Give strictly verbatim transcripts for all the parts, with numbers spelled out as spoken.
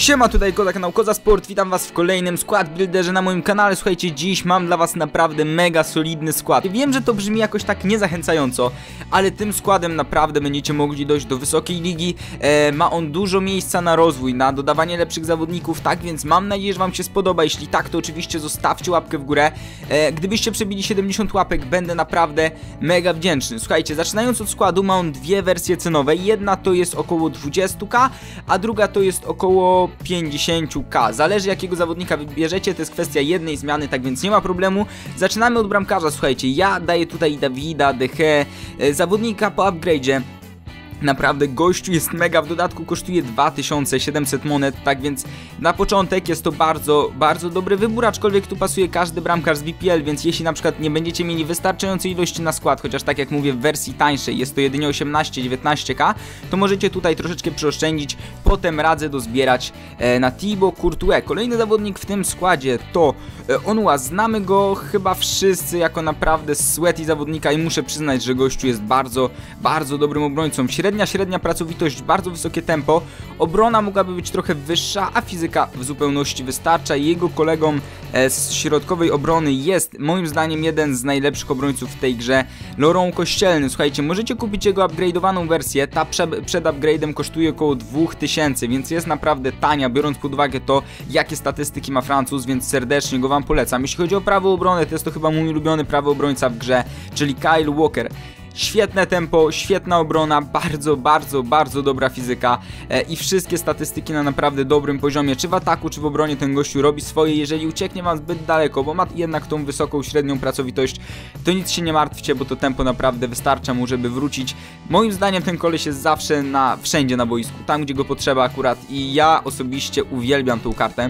Siema, tutaj Koza, kanał Koza Sport, witam was w kolejnym skład builderze na moim kanale. Słuchajcie, dziś mam dla was naprawdę mega solidny skład. Wiem, że to brzmi jakoś tak niezachęcająco, ale tym składem naprawdę będziecie mogli dojść do wysokiej ligi. e, Ma on dużo miejsca na rozwój, na dodawanie lepszych zawodników, tak więc mam nadzieję, że wam się spodoba. Jeśli tak, to oczywiście zostawcie łapkę w górę. e, Gdybyście przebili siedemdziesiąt łapek, będę naprawdę mega wdzięczny. Słuchajcie, zaczynając od składu, ma on dwie wersje cenowe. Jedna to jest około dwadzieścia tysięcy, a druga to jest około pięćdziesiąt tysięcy. Zależy, jakiego zawodnika wybierzecie, to jest kwestia jednej zmiany, tak więc nie ma problemu. Zaczynamy od bramkarza. Słuchajcie, ja daję tutaj Davida, De Gea, zawodnika po upgrade'zie. Naprawdę gościu jest mega, w dodatku kosztuje dwa tysiące siedemset monet, tak więc na początek jest to bardzo, bardzo dobry wybór, aczkolwiek tu pasuje każdy bramkarz z V P L, więc jeśli na przykład nie będziecie mieli wystarczającej ilości na skład, chociaż tak jak mówię w wersji tańszej jest to jedynie osiemnaście dziewiętnaście tysięcy, to możecie tutaj troszeczkę przeoszczędzić. Potem radzę dozbierać e, na Thibaut Courtois. Kolejny zawodnik w tym składzie to e, Onua. Znamy go chyba wszyscy jako naprawdę sweaty zawodnika i muszę przyznać, że gościu jest bardzo, bardzo dobrym obrońcą. Średnia, średnia pracowitość, bardzo wysokie tempo, obrona mogłaby być trochę wyższa, a fizyka w zupełności wystarcza. Jego kolegą e, z środkowej obrony jest moim zdaniem jeden z najlepszych obrońców w tej grze, Laurent Kościelny. Słuchajcie, możecie kupić jego upgrade'owaną wersję, ta prze, przed upgrade'em kosztuje około dwa tysiące, więc jest naprawdę tania, biorąc pod uwagę to, jakie statystyki ma Francuz, więc serdecznie go wam polecam. Jeśli chodzi o prawo obrony, to jest to chyba mój ulubiony prawy obrońca w grze, czyli Kyle Walker. Świetne tempo, świetna obrona, bardzo, bardzo, bardzo dobra fizyka e, i wszystkie statystyki na naprawdę dobrym poziomie, czy w ataku, czy w obronie ten gościu robi swoje. Jeżeli ucieknie wam zbyt daleko, bo ma jednak tą wysoką, średnią pracowitość, to nic się nie martwcie, bo to tempo naprawdę wystarcza mu, żeby wrócić. Moim zdaniem ten koleś jest zawsze na, wszędzie na boisku, tam gdzie go potrzeba akurat i ja osobiście uwielbiam tą kartę.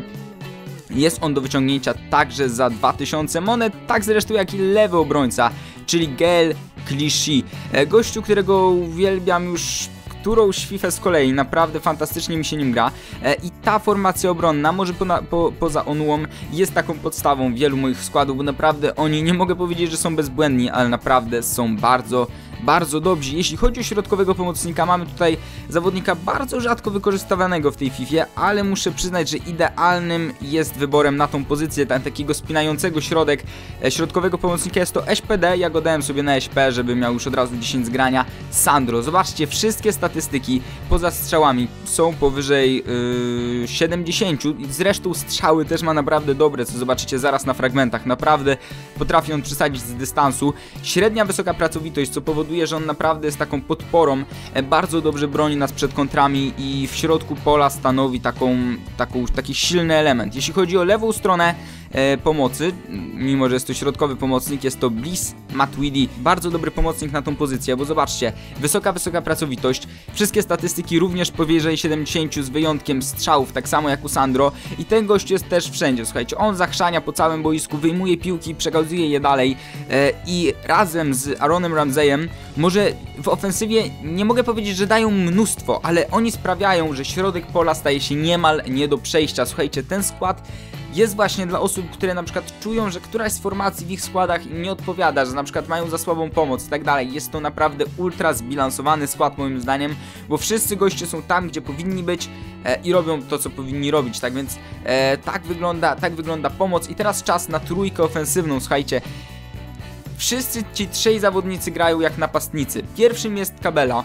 Jest on do wyciągnięcia także za dwa tysiące monet, tak zresztą jak i lewy obrońca, czyli Gael Clichy. Gościu, którego uwielbiam już którąś fifę z kolei, naprawdę fantastycznie mi się nim gra e, i ta formacja obronna, może po, po, poza Onuą, jest taką podstawą wielu moich składów, bo naprawdę oni, nie mogę powiedzieć, że są bezbłędni, ale naprawdę są bardzo, bardzo dobrzy. Jeśli chodzi o środkowego pomocnika, mamy tutaj zawodnika bardzo rzadko wykorzystywanego w tej fifie, ale muszę przyznać, że idealnym jest wyborem na tą pozycję, tam, takiego spinającego środek e, środkowego pomocnika jest to S P D, ja go dałem sobie na S P, żeby miał już od razu dziesięć z grania. Sandro, zobaczcie, wszystkie statystyki poza strzałami są powyżej yy, siedemdziesięciu, zresztą strzały też ma naprawdę dobre, co zobaczycie zaraz na fragmentach, naprawdę potrafi on przesadzić z dystansu. Średnia wysoka pracowitość, co powoduje, że on naprawdę jest taką podporą, e, bardzo dobrze broni nas przed kontrami i w środku pola stanowi taką, taką, taki silny element. Jeśli chodzi o lewą stronę e, pomocy, mimo że jest to środkowy pomocnik, jest to Bliss Matuidi, bardzo dobry pomocnik na tą pozycję, bo zobaczcie, wysoka, wysoka pracowitość, wszystkie statystyki również powyżej siedemdziesięciu z wyjątkiem strzałów, tak samo jak u Sandro i ten gość jest też wszędzie, słuchajcie, on zachrzania po całym boisku, wyjmuje piłki, przekazuje je dalej e, i razem z Aaronem Ramseyem, może w ofensywie nie mogę powiedzieć, że dają mnóstwo, ale oni sprawiają, że środek pola staje się niemal nie do przejścia. Słuchajcie, ten skład jest właśnie dla osób, które na przykład czują, że któraś z formacji w ich składach im nie odpowiada, że na przykład mają za słabą pomoc i tak dalej. Jest to naprawdę ultra zbilansowany skład moim zdaniem, bo wszyscy goście są tam, gdzie powinni być e, i robią to, co powinni robić. Tak więc e, tak wygląda, tak wygląda pomoc i teraz czas na trójkę ofensywną, słuchajcie. Wszyscy ci trzej zawodnicy grają jak napastnicy. Pierwszym jest Kabela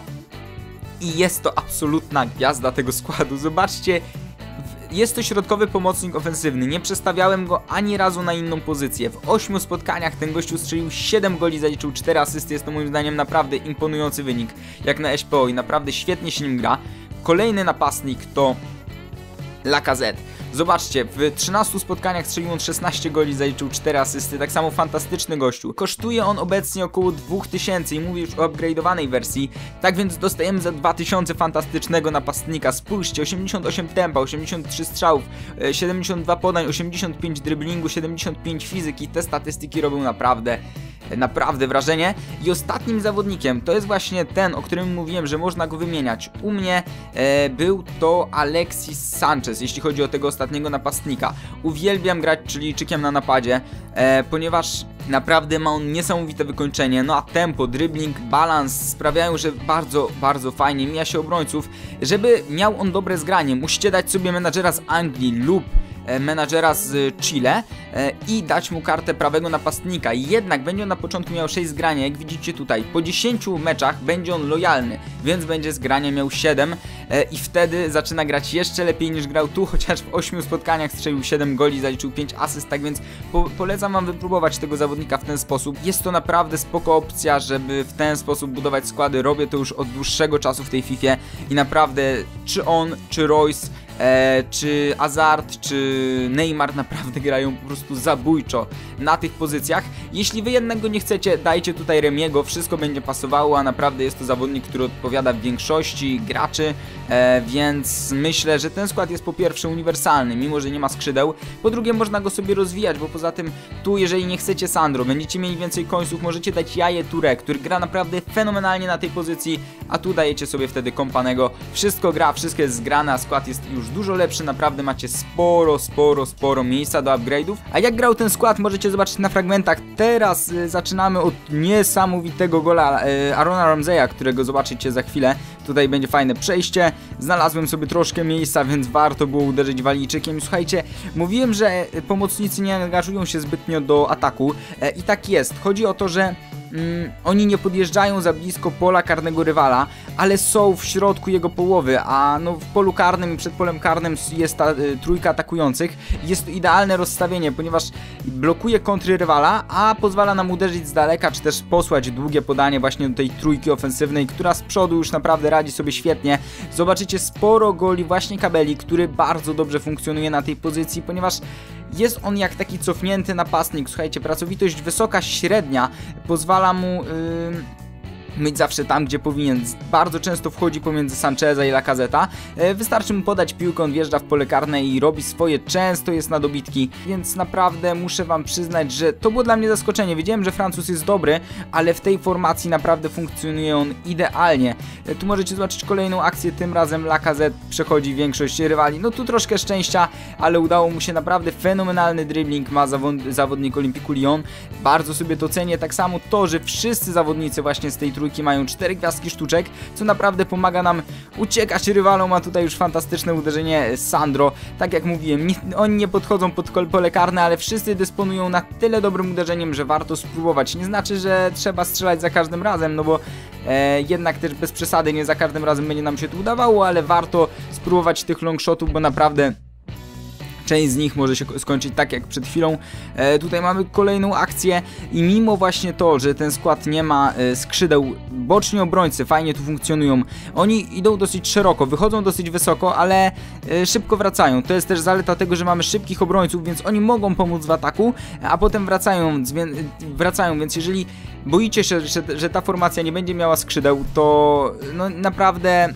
i jest to absolutna gwiazda tego składu. Zobaczcie, jest to środkowy pomocnik ofensywny, nie przestawiałem go ani razu na inną pozycję. W ośmiu spotkaniach ten gościu strzelił siedem goli, zaliczył cztery asysty, jest to moim zdaniem naprawdę imponujący wynik, jak na S P O i naprawdę świetnie się nim gra. Kolejny napastnik to Lacazette. Zobaczcie, w trzynastu spotkaniach strzelił on szesnaście goli, zaliczył cztery asysty, tak samo fantastyczny gościu. Kosztuje on obecnie około dwa tysiące i mówię już o upgrade'owanej wersji, tak więc dostajemy za dwa tysiące fantastycznego napastnika. Spójrzcie, osiemdziesiąt osiem tempa, osiemdziesiąt trzy strzałów, siedemdziesiąt dwa podań, osiemdziesiąt pięć driblingu, siedemdziesiąt pięć fizyki, te statystyki robią naprawdę naprawdę wrażenie. I ostatnim zawodnikiem to jest właśnie ten, o którym mówiłem, że można go wymieniać. U mnie e, był to Alexis Sanchez, jeśli chodzi o tego ostatniego napastnika. Uwielbiam grać Chilijczykiem na napadzie, e, ponieważ Naprawdę ma on niesamowite wykończenie, no a tempo, dribbling, balans sprawiają, że bardzo, bardzo fajnie mija się obrońców. Żeby miał on dobre zgranie, musicie dać sobie menadżera z Anglii lub menadżera z Chile i dać mu kartę prawego napastnika. Jednak będzie on na początku miał sześć zgrania, jak widzicie tutaj. Po dziesięciu meczach będzie on lojalny, więc będzie zgrania miał siedem i wtedy zaczyna grać jeszcze lepiej niż grał tu, chociaż w ośmiu spotkaniach strzelił siedem goli, zaliczył pięć asyst, tak więc po polecam wam wypróbować tego zawodnika w ten sposób. Jest to naprawdę spoko opcja, żeby w ten sposób budować składy. Robię to już od dłuższego czasu w tej Fifie i naprawdę czy on, czy Royce, E, czy Hazard, czy Neymar naprawdę grają po prostu zabójczo na tych pozycjach. Jeśli wy jednak go nie chcecie, dajcie tutaj Remiego, wszystko będzie pasowało, a naprawdę jest to zawodnik, który odpowiada w większości graczy, e, więc myślę, że ten skład jest po pierwsze uniwersalny, mimo że nie ma skrzydeł, po drugie można go sobie rozwijać, bo poza tym tu, jeżeli nie chcecie Sandro, będziecie mieli więcej końców, możecie dać Jaję Touré, który gra naprawdę fenomenalnie na tej pozycji, a tu dajecie sobie wtedy Kompanego. Wszystko gra, wszystko jest zgrane, a skład jest już dużo lepszy, naprawdę macie sporo, sporo, sporo miejsca do upgrade'ów. A jak grał ten skład, możecie zobaczyć na fragmentach. Teraz y, zaczynamy od niesamowitego gola y, Aarona Ramseya, którego zobaczycie za chwilę. Tutaj będzie fajne przejście. Znalazłem sobie troszkę miejsca, więc warto było uderzyć walijczykiem. Słuchajcie, mówiłem, że pomocnicy nie angażują się zbytnio do ataku e, i tak jest. Chodzi o to, że Mm, oni nie podjeżdżają za blisko pola karnego rywala, ale są w środku jego połowy, a no w polu karnym i przed polem karnym jest ta y, trójka atakujących. Jest to idealne rozstawienie, ponieważ blokuje kontry rywala, a pozwala nam uderzyć z daleka, czy też posłać długie podanie właśnie do tej trójki ofensywnej, która z przodu już naprawdę radzi sobie świetnie. Zobaczycie sporo goli właśnie Kabeli, który bardzo dobrze funkcjonuje na tej pozycji, ponieważ jest on jak taki cofnięty napastnik. Słuchajcie, pracowitość wysoka, średnia pozwala mu yy, być zawsze tam, gdzie powinien. Bardzo często wchodzi pomiędzy Sancheza i Lacazeta. Yy, wystarczy mu podać piłkę, on wjeżdża w pole karne i robi swoje. Często jest na dobitki, więc naprawdę muszę wam przyznać, że to było dla mnie zaskoczenie. Wiedziałem, że Francuz jest dobry, ale w tej formacji naprawdę funkcjonuje on idealnie. Yy, tu możecie zobaczyć kolejną akcję, tym razem Lacazette przechodzi większość rywali. No tu troszkę szczęścia, ale udało mu się, naprawdę fenomenalny dribbling ma zawod zawodnik Olympiku Lyon. Bardzo sobie to cenię, tak samo to, że wszyscy zawodnicy właśnie z tej trójki mają cztery gwiazdki sztuczek, co naprawdę pomaga nam uciekać rywalom, a tutaj już fantastyczne uderzenie Sandro. Tak jak mówiłem, nie, oni nie podchodzą pod pole karne, ale wszyscy dysponują na tyle dobrym uderzeniem, że warto spróbować. Nie znaczy, że trzeba strzelać za każdym razem, no bo e, jednak też bez przesady nie za każdym razem będzie nam się to udawało, ale warto spróbować tych longshotów, bo naprawdę część z nich może się skończyć tak jak przed chwilą. E, tutaj mamy kolejną akcję i mimo właśnie to, że ten skład nie ma e, skrzydeł, boczni obrońcy fajnie tu funkcjonują. Oni idą dosyć szeroko, wychodzą dosyć wysoko, ale e, szybko wracają. To jest też zaleta tego, że mamy szybkich obrońców, więc oni mogą pomóc w ataku, a potem wracają, wracają więc jeżeli boicie się, że, że ta formacja nie będzie miała skrzydeł, to no naprawdę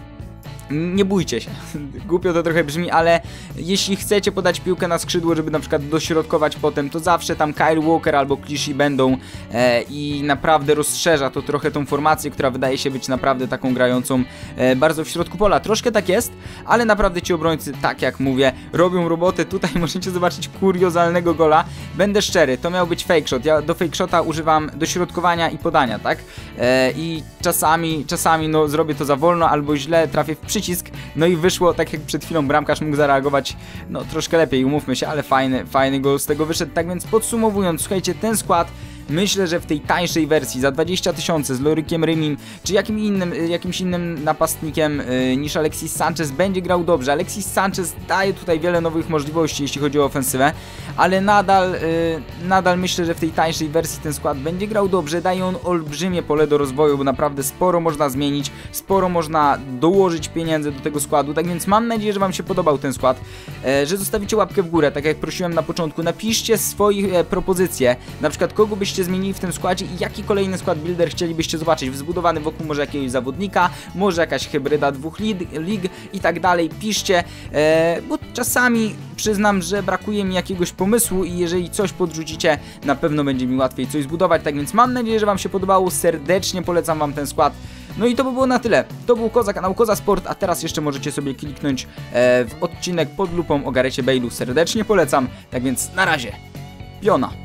nie bójcie się, głupio to trochę brzmi, ale jeśli chcecie podać piłkę na skrzydło, żeby na przykład dośrodkować potem, to zawsze tam Kyle Walker albo Clichy będą e, i naprawdę rozszerza to trochę tą formację, która wydaje się być naprawdę taką grającą e, bardzo w środku pola. Troszkę tak jest, ale naprawdę ci obrońcy, tak jak mówię, robią robotę. Tutaj możecie zobaczyć kuriozalnego gola. Będę szczery, to miał być fake shot. Ja do fake shota używam dośrodkowania i podania, tak? E, I czasami, czasami no zrobię to za wolno albo źle, trafię w przycisk. No i wyszło, tak jak przed chwilą bramkarz mógł zareagować, no troszkę lepiej, umówmy się, ale fajny, fajny gol z tego wyszedł. Tak więc podsumowując, słuchajcie, ten skład myślę, że w tej tańszej wersji za dwadzieścia tysięcy z Lorykiem Rymim, czy jakim innym, jakimś innym napastnikiem yy, niż Alexis Sanchez będzie grał dobrze. Alexis Sanchez daje tutaj wiele nowych możliwości, jeśli chodzi o ofensywę, ale nadal, yy, nadal myślę, że w tej tańszej wersji ten skład będzie grał dobrze. Daje on olbrzymie pole do rozwoju, bo naprawdę sporo można zmienić, sporo można dołożyć pieniędzy do tego składu. Tak więc mam nadzieję, że wam się podobał ten skład, yy, że zostawicie łapkę w górę, tak jak prosiłem na początku. Napiszcie swoje e, propozycje, na przykład kogo byście zmienili w tym składzie i jaki kolejny skład builder chcielibyście zobaczyć, wzbudowany wokół może jakiegoś zawodnika, może jakaś hybryda dwóch lig i tak dalej. Piszcie, e, bo czasami przyznam, że brakuje mi jakiegoś pomysłu i jeżeli coś podrzucicie, na pewno będzie mi łatwiej coś zbudować. Tak więc mam nadzieję, że wam się podobało, serdecznie polecam wam ten skład. No i to by było na tyle. To był Koza, kanał Koza Sport, a teraz jeszcze możecie sobie kliknąć e, w odcinek pod lupą o Garethie Bale'u. Serdecznie polecam, tak więc na razie. Piona.